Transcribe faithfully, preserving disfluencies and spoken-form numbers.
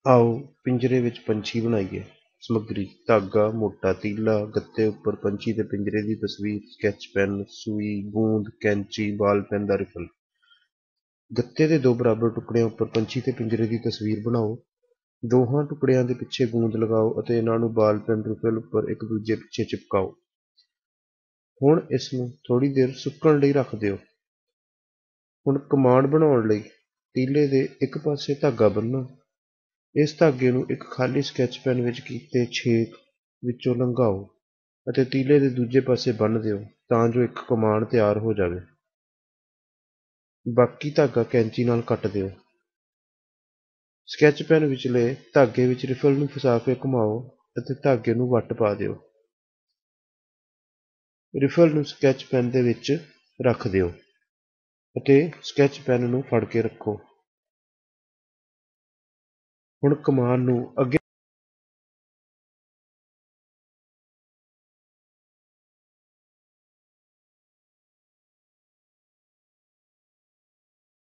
ਆਓ ਪਿੰਜਰੇ ਵਿੱਚ ਪੰਛੀ ਬਣਾਈਏ। ਸਮੱਗਰੀ: ਧਾਗਾ, ਮੋਟਾ ਤੀਲਾ, ਗੱਤੇ ਉੱਪਰ ਪੰਛੀ ਦੇ ਪਿੰਜਰੇ ਦੀ ਤਸਵੀਰ, ਸਕੈਚ ਪੈਨ, ਸੂਈ, ਗੂੰਦ, ਕੈਂਚੀ, ਬਾਲ ਪੈਨ ਦਾ ਰਿਫਲ। ਗੱਤੇ ਦੇ ਦੋ ਬਰਾਬਰ ਟੁਕੜਿਆਂ ਉੱਪਰ ਪੰਛੀ ਦੇ ਪਿੰਜਰੇ ਦੀ ਤਸਵੀਰ ਬਣਾਓ। ਦੋਹਾਂ ਟੁਕੜਿਆਂ ਦੇ ਪਿੱਛੇ ਗੂੰਦ ਲਗਾਓ ਅਤੇ ਇਹਨਾਂ ਨੂੰ ਬਾਲ ਪੈਨ ਰਿਫਲ ਉੱਪਰ ਇੱਕ ਦੂਜੇ ਪਿੱਛੇ ਚਿਪਕਾਓ। ਹੁਣ ਇਸ ਨੂੰ ਥੋੜ੍ਹੀ ਦੇਰ ਸੁੱਕਣ ਲਈ ਰੱਖ ਦਿਓ। ਹੁਣ ਕਮਾਨ ਬਣਾਉਣ ਲਈ ਤੀਲੇ ਦੇ ਇੱਕ ਪਾਸੇ ਧਾਗਾ ਬੰਨ੍ਹੋ। ਇਸ ਧਾਗੇ ਨੂੰ ਇੱਕ ਖਾਲੀ ਸਕੈਚ ਪੈਨ ਵਿੱਚ ਕੀਤੇ ਛੇਕ ਵਿੱਚੋਂ ਲੰਘਾਓ ਅਤੇ ਤੀਲੇ ਦੇ ਦੂਜੇ ਪਾਸੇ ਬੰਨ੍ਹ ਦਿਓ ਤਾਂ ਜੋ ਇੱਕ ਕਮਾਨ ਤਿਆਰ ਹੋ ਜਾਵੇ। ਬਾਕੀ ਧਾਗਾ ਕੈਂਚੀ ਨਾਲ ਕੱਟ ਦਿਓ। ਸਕੈਚ ਪੈਨ ਵਿਚਲੇ ਧਾਗੇ ਵਿੱਚ ਰਿਫਲ ਨੂੰ ਫਸਾ ਕੇ ਘੁਮਾਓ ਅਤੇ ਧਾਗੇ ਨੂੰ ਵੱਟ ਪਾ ਦਿਓ। ਰਿਫਲ ਨੂੰ ਸਕੈਚ ਪੈਨ ਦੇ ਵਿੱਚ ਰੱਖ ਦਿਓ ਅਤੇ ਸਕੈਚ ਪੈਨ ਨੂੰ ਫੜ ਕੇ ਰੱਖੋ। ਹੁਣ ਕਮਾਨ ਨੂੰ ਅੱਗੇ